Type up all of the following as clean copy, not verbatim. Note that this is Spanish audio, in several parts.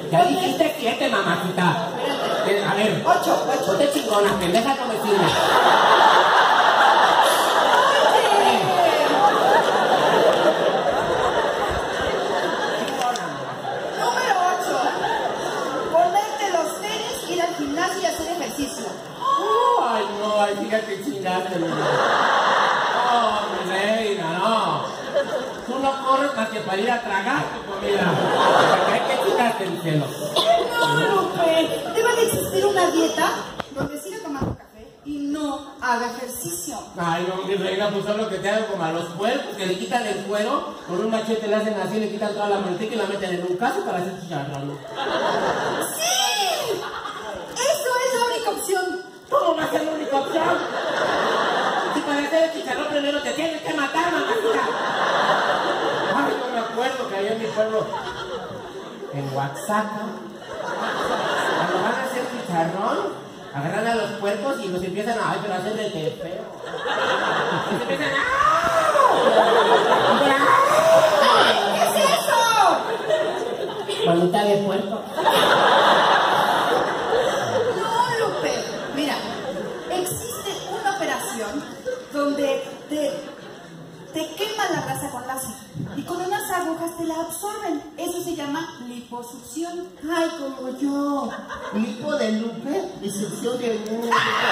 Ya dijiste 7, mamacita. A ver. 8. Ponte chingona, pendeja, no me sirve. Número 8. Ponerte los tenis, ir al gimnasio y hacer ejercicio. Ay, no, ay, fíjate chingarte, no, mi reina, no. Tú no corres más que para ir a tragar tu comida. Porque hay que chingarte el cielo. No, Lupe. Debe de existir una dieta donde siga tomando café y no haga ejercicio. Ay, no, mi reina, pues solo que te hagan como a los puercos, que le quitan el cuero, con un machete le hacen así, le quitan toda la manteca y la meten en un caso para hacer chicharrón. ¡Sí! Eso es la única opción. ¿Cómo va a ser la única opción? Si para hacer el chicharrón primero te tienes que matar, mamacita. Ay, yo me acuerdo que allá en mi pueblo, en Oaxaca, cuando van a hacer chicharrón, agarran a los puercos y los empiezan a, ay, pero hacen de que feo. Y se empiezan ¿Qué es eso? Manita de puerco. No, Lupe. Mira, existe una operación donde te queman la grasa con láser y con unas agujas te la absorben. Eso se llama liposucción. Ay, como yo. Lipo de Lupe y succión de Lupe.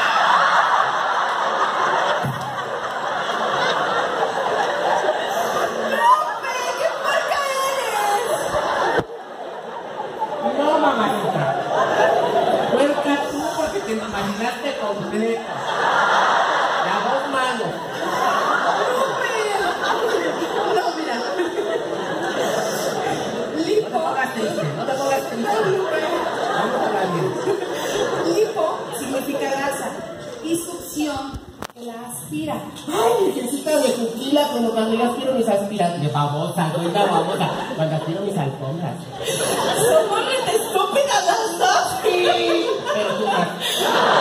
¡Qué puerca eres! No, mamacita. Puerca tú porque te imaginaste completa. A 2 manos. No, mira. No te pongas triste, no te pongas triste. Vamos a hablar bien. Lipo significa grasa y succión que la aspira. Ay, necesita de tequila como cuando yo aspiro mis aspiras. De babosa, güey, de babosa. Cuando aspiro mis alfombras. ¡Somos estúpidas las dos! Sí, pero tú más.